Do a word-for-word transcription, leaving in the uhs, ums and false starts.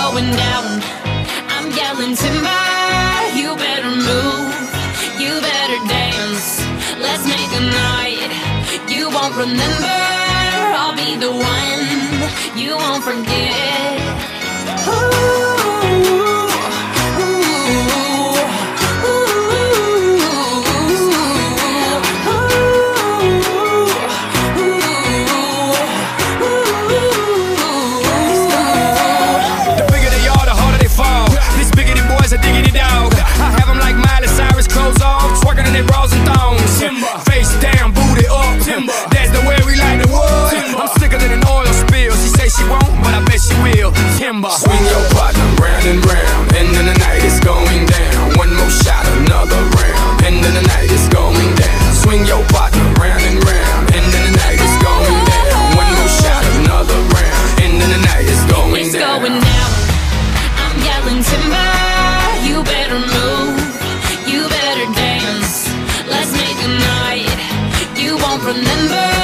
going down. I'm yelling timber, you better move, you better dance. Let's make a night you won't remember. I'll be the one you won't forget. Ooh. Swing your partner round and round, and then the night is going down. One more shot, another round, and then the night is going down. Swing your partner round and round, and then the night is going down. One more shot, another round, and then the night is going it's down. Going down. I'm yelling timber, you better move, you better dance. Let's make a night you won't remember.